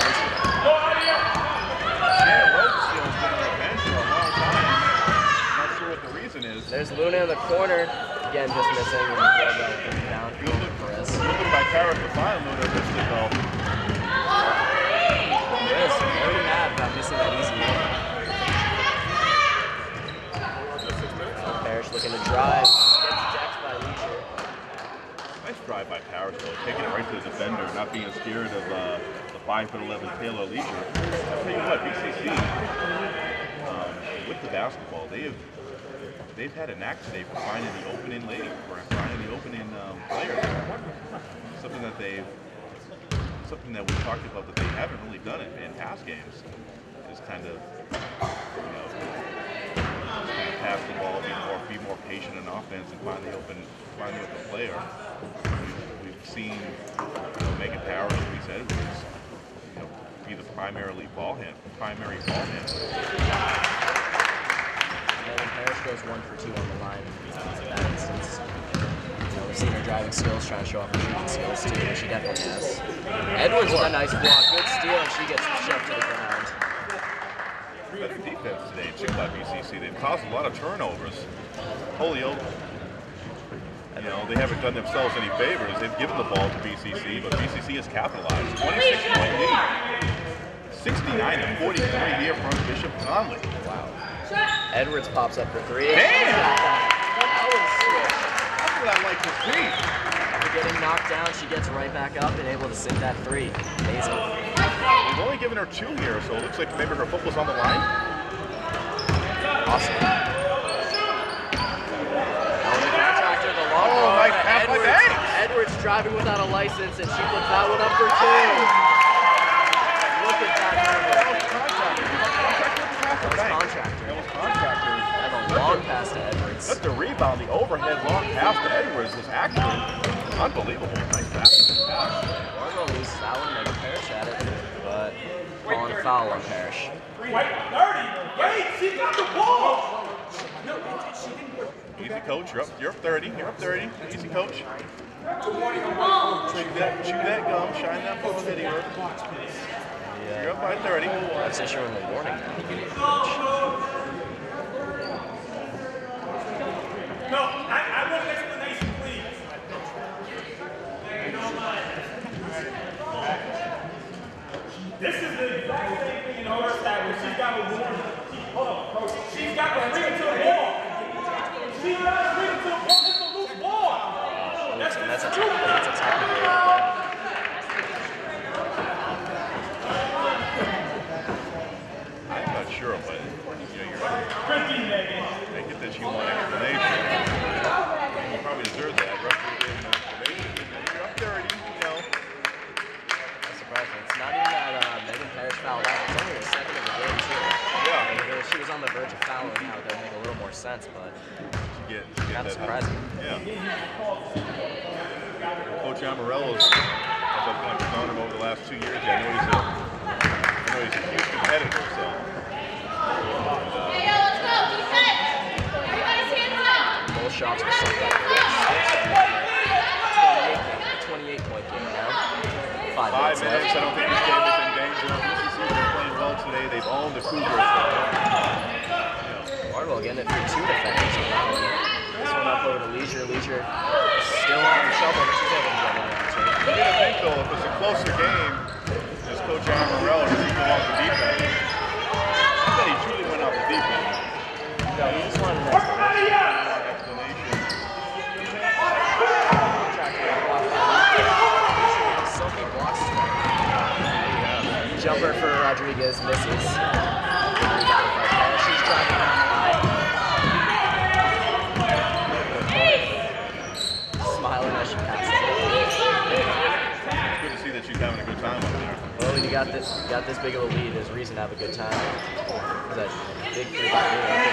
Yeah, Rosensteel's been on the bench for a long time. Not sure what the reason is. There's Luna in the corner. Again, just missing. And Perez got the rebound. Perez. Looking by Tara to find Luna, missed it though. Perez very mad about missing that easy one. Parrish looking to drive. Gets decked by Leisure. Nice drive by Parrish though, taking it right to the defender, not being scared of uh, the five foot eleven Taylor Leisure. I'll tell you what, B C C, um, with the basketball, they have they've had a knack today for finding the opening lady, for finding the opening um, player. Something that they've, something that we talked about that they haven't really done it in past games. Is kind of, you know, kind of pass the ball, be more, be more patient in offense, and find the open, find the open player. We've, we've seen, you know, Megan Parrish, we said, was, you know, be the primarily ball hand, primary ball handler. Megan Parrish goes one for two on the line in that instance. You know, we've seen her driving skills, trying to show off her shooting skills too, and she definitely has. Edwards with a nice block, good steal, and she gets shoved to the ground. Better defense today in Chickasaw B C C. They've caused a lot of turnovers. Holyoke, you know, they haven't done themselves any favors. They've given the ball to B C C, but B C C has capitalized. twenty-six point lead. sixty-nine to forty-three here from Bishop Conley. Wow. Edwards pops up for three. Damn! That was swift. That's what I like to see. After getting knocked down, she gets right back up and able to sink that three. Amazing. We've only given her two here, so it looks like maybe her foot was on the line. Awesome. Oh, nice pass by Banks. Edwards driving without a license, and she puts that one up for two. Look at that That was contractor. That was contractor. And a long pass to Edwards. But the rebound, the overhead long pass to Edwards was actually unbelievable. Nice pass. Bardwell loses that one, Megan Parrish at it, but calling a foul on Parrish. Wait, thirty. Wait, she got the ball. Easy, coach. You're up. You're up thirty. You're up thirty. Easy, coach. Chew that, chew that gum. Shine that ball head here. Yeah. You're up by thirty. That's issuing the warning now. No, I, I want an explanation, please. This is the exact same thing in her side where she's got a warning. Hold on, coach. She's got to bring it to the ball. She's got to bring it to the ball. It's a loose ball. That's, And that's a the truth. that's a technical. I'm not sure, but you know, you're right. Tricky, Megan. I get that you want explanation. You probably deserve that. Referee gave an explanation. You're up thirty, you know. That's surprising. It's not even that uh, Megan Parrish fouled out. It's only the second of the game, too. Yeah. And if she was on the verge of fouling out, that would make a little more sense, but Get, get kind of that surprising. Yeah. Coach Amarella's, as I've kind of known him over the last two years, I know he's a, I know he's a huge competitor, so. Hey, yo, let's go. Defense. Everybody's hands up. Both shots were sunk up. twenty-eight point game now. Five, Five minutes minutes, I left. don't think this game is in danger. B C C's been playing well today. They've owned the Cougars. Bardwell getting it for two defenders on that one. This one up over to Leisure. Leisure still on the shovel, but she's able to get it in too. You gotta think though, if it's a closer game, as Coach Amarella does he go off the defense? I bet he truly went off the defense. No, he just wanted an explanation. Explanation. Rodriguez misses. She's driving down the line. Smiling as she passes it. It's good to see that she's having a good time up there. Well, when you got this, you got this big of a lead, there's reason to have a good time. That big three by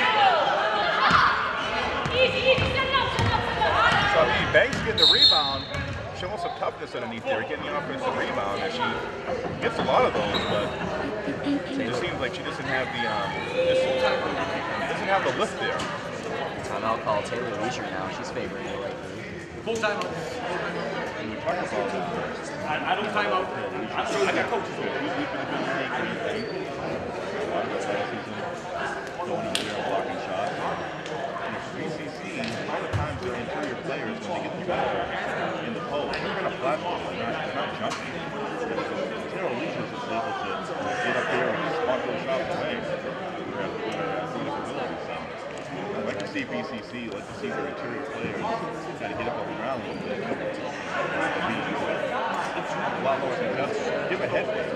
So I mean, Banks getting the rebound, showing some toughness underneath there, getting the offensive rebound, and she gets a lot of those, but it just seems like she doesn't have the um, just doesn't have the lift there. Timeout call. Taylor Leisure now. She's favoring the right move. Full time out. And we talk about uh, I, I don't time out. I, I got coaches over. we've been a good league when you think a lot of the last season going up there and blocking shots. And if B C C, a lot of times their interior players, when they get the ball in the post, they're kind of flat foot. They're not, they're not jumping. So Terrell Leisure is just able to get up there and just spot those shots away. They're athletic ability. So I'd like to see B C C, I'd like to see their interior players kind of get up on the ground a little bit. A lot more than just give a head fake.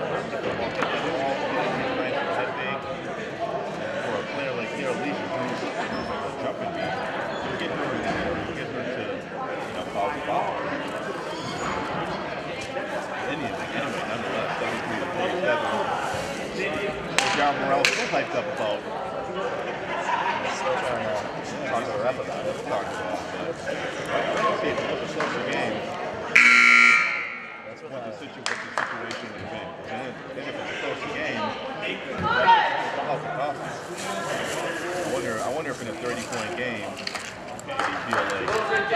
Head fake. For a player like Terrell Leisure, who's a jumping beat, you get her in there, you get her to, you know, cause a foul. Anyway, anyway, nonetheless, seventy-three to forty-seven. John Morrell's still hyped up about. Still trying to talk to the ref about it. Talk about it. Let's see if it was a closer game. That's what, What uh, the, situ what the situation would have been. And then if it's a closer game, help it cost us. I wonder, I wonder if in a thirty point game, did he feel like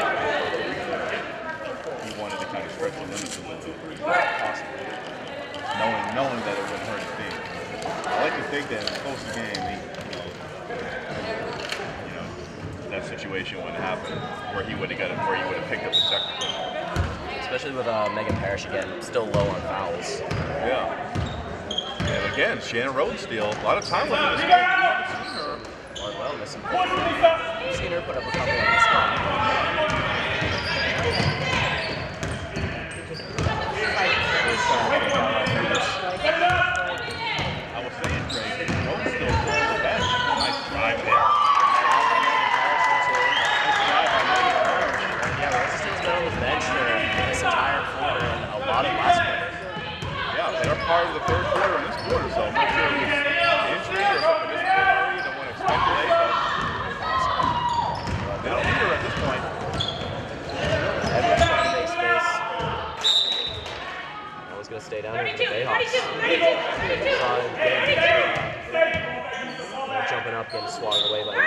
he wanted to kind of stretch the limits a little bit? Possibly. Knowing, knowing that it wouldn't hurt his team. I like to think that in a closer game, he, you know, you know, that situation wouldn't happen where he would have got it, where he would have picked up the technical. especially with uh, Megan Parrish again, still low on fouls. Yeah. And again, Shannon Rodensteel, a lot of time with this game. Or well, missing. I've seen her put up a couple in this game. I was saying, Craig, Rodensteel playing the bench. Nice drive there. Yeah, Rodensteel's been on the bench for this entire quarter and a lot of last quarter. Yeah, they're part of the third quarter in this quarter, so I'm not sure if it's injury or something disciplinary. Don't want to speculate, but they don't need her at this point. Everyone's trying to make space. That was going to stay down here for the Bayhawks. Uh, jumping up, getting swatted away by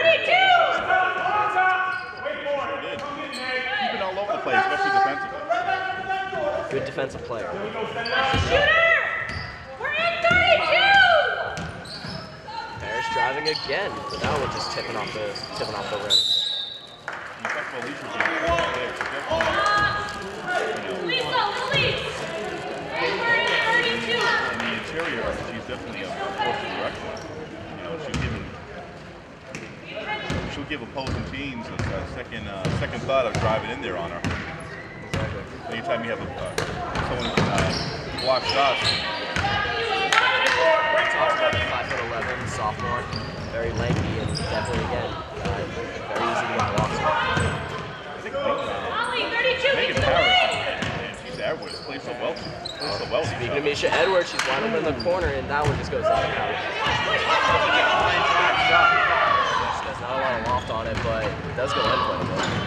Keeping all over the place, especially defensively. good defensive player. Shooter! We're in thirty-two! Parrish driving again, but that one just tipping off the tipping off the rim. You talk about Leisure being a good player, so definitely, you know, Lisa, release! We're in thirty-two! in the interior, she's definitely a force to be reckoned with. You know, she'll give them, she'll give opposing teams a, a second uh, second thought of driving in there on her. Exactly. Anytime you have a, uh, someone who can uh, block shots. Talks about the five foot eleven sophomore, very lanky and definitely again uh, very easy to get blocks. I think Molly, thirty-two, Megan into the Parrish, lane! man, she's Edwards, plays so well. Plays so well. Speaking of Misha Edwards, she's wide open in the corner and that one just goes out and out. There's not a lot of loft on it, but it does go in quite a bit.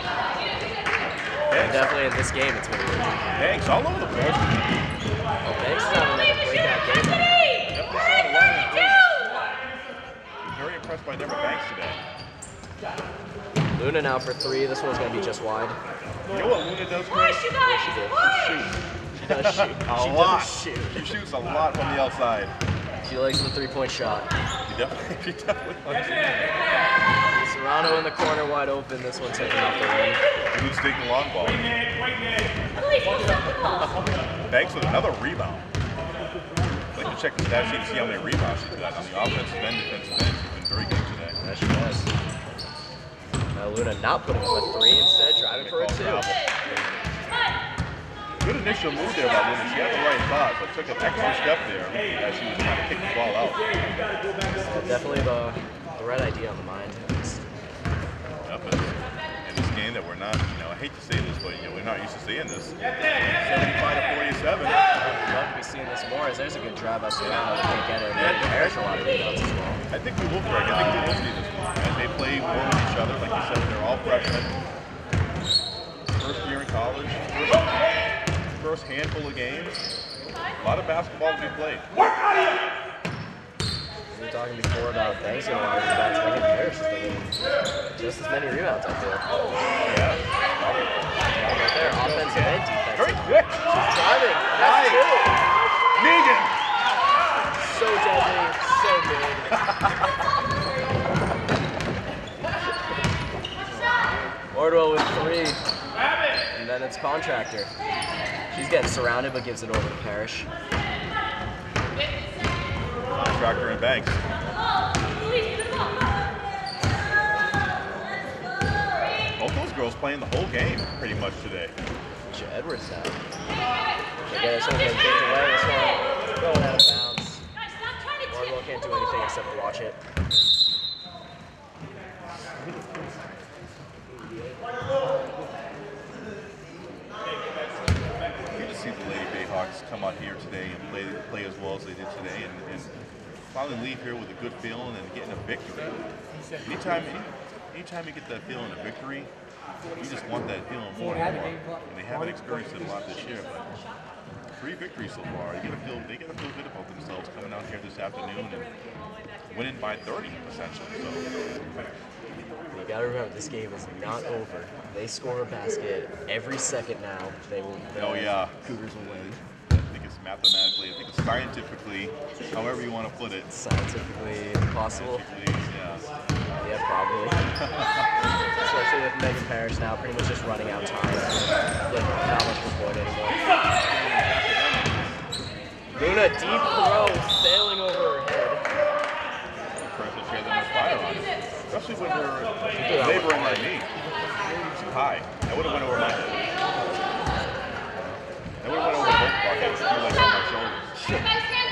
And definitely in this game, it's going to be Banks all over the place. Oh, Banks is having another breakout game. We're in thirty-two! Very impressed by Deborah Banks today. Luna now for three. This one's going to be just wide. You know what Luna does, Push, Chris? you guys! She did. Push! She does shoot. A she lot. does shoot. She shoots a lot from the outside. She likes the three-point shot. She definitely, she definitely likes it. Serrano in the corner, wide open. This one taking off the rim. Who's taking the long ball? Police, what's up the ball? Banks with another rebound. I'd like to check the stat sheet to see how many rebounds she's got on the offensive and defensive end. She's been very good today. That she has. Now Luna not putting up a three, instead driving for a two. Good Good initial move there by Luna. She had the right thought, but took an extra step there as she was trying to kick the ball out. Uh, definitely the, the right idea on the mind. Yep, and in this game that we're not, you know, I hate to say this, but you know, we're not used to seeing this. seventy-five to forty-seven. I'd love to be seeing this more, as there's a good drive up the ground. They can't get it. And they perish a lot of rebounds as well. I think we will, Greg. I think we will see this more. And they play more with each other. Like you said, they're all freshmen. First year in college. First, first handful of games. A lot of basketball to be played. We were talking before about Banks getting a lot of rebounds. I think Parrish is getting just as many rebounds, I feel. Yeah. Right there, offensive and defensive. Very quick. She's driving. That's two. Megan. So deadly, so good. Ordwell with three. And then it's Contractor. She's getting surrounded but gives it over to Parrish. Contractor and Banks. Both those girls playing the whole game pretty much today. Edwards now. Okay, this one's getting kicked away. This one going out of bounds. Ordwell can't do anything except watch it. Good to see the Lady Bayhawks come out here today and play play as well as they did today, and, and finally leave here with a good feeling and getting a victory. Anytime, any, anytime you get that feeling of victory, you just want that feeling more and more. And they haven't experienced it a lot this year, but three victories so far. You gotta feel, they gotta feel good about themselves coming out here this afternoon and winning by thirty essentially. So. You gotta remember, this game is not over. They score a basket every second now. They will. Oh yeah, Cougars will win. I think it's mathematically, I think it's scientifically, however you want to put it. Scientifically impossible. Scientifically, yeah. Yeah, probably. Especially with Megan Parrish now pretty much just running out of time. Like, not much of a point anymore. Luna, deep throw, sailing over her head. Impressive trade that much fire on it. Especially when we're laboring my knee. Too high. That would have went over my head. That would have went over both of our heads. Like on my shoulders.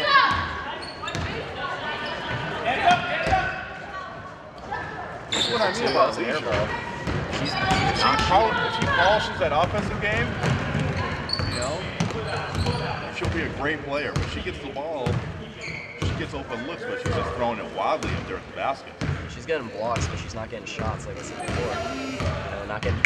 That's what I mean about leisure. She's, If she, pol if she polishes that offensive game, you know, she'll be a great player. When she gets the ball, she gets open looks, but she's just throwing it wildly up there at the basket. she's getting blocks, but she's not getting shots, like I said before. You know, not getting.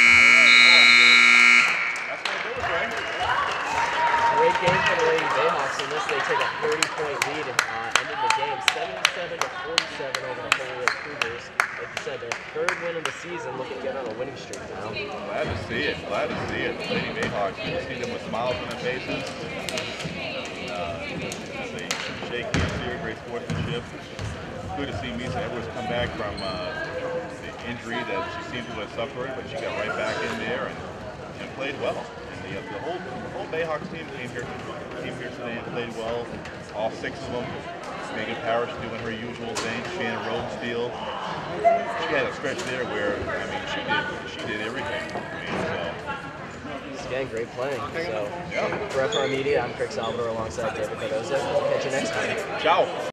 That's what it is, right? Great game for the Lady Bayhawks. In this, they take a thirty-point lead and uh, ended the game seventy-seven to forty-seven over the Holyoke Cougars. Like you said, their third win of the season, looking to get on a winning streak now. Glad to see it. Glad to see it. The Lady Bayhawks, you see them with smiles on their faces. Uh, they shake hands here, great sportsmanship. Good to see Misa Edwards come back from uh, the injury that she seemed to have suffered, but she got right back in there and, and played well. And the, the whole the whole Bayhawks team came here came here today and played well. All six of them. Megan Parrish doing her usual thing. Shannon Rodensteel. She had a stretch there where I mean she did she did everything. I mean, so. She's getting great playing. So, Yeah. for F R Media, I'm Craig Salvador alongside David Cardozo. We'll catch you next time. Ciao.